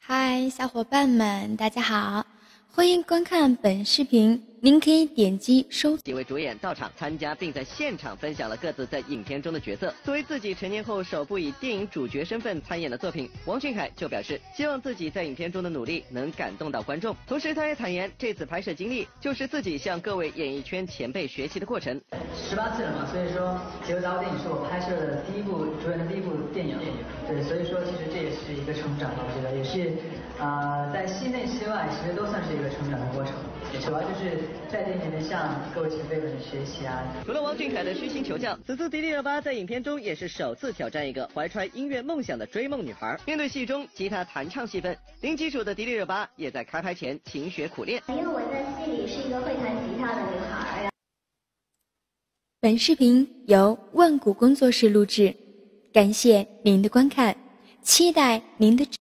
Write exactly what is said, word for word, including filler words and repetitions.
嗨，小伙伴们，大家好，欢迎观看本视频。您可以点击收。 几位主演到场参加，并在现场分享了各自在影片中的角色。作为自己成年后首部以电影主角身份参演的作品，王俊凯就表示，希望自己在影片中的努力能感动到观众。同时，他也坦言，这次拍摄经历就是自己向各位演艺圈前辈学习的过程。 十八岁了嘛，所以说《结尾大电影》是我拍摄的第一部主演的第一部电影。对，所以说其实这也是一个成长吧，我觉得也是，呃，在戏内戏外其实都算是一个成长的过程。主要就是在电影里面向各位前辈们学习啊。 除了王俊凯的虚心求教，此次迪丽热巴在影片中也是首次挑战一个怀揣音乐梦想的追梦女孩。面对戏中吉他弹唱戏份，零基础的迪丽热巴也在开拍前勤学苦练。 因为我在戏里是一个会弹吉他的女孩。 本视频由万古工作室录制，感谢您的观看，期待您的。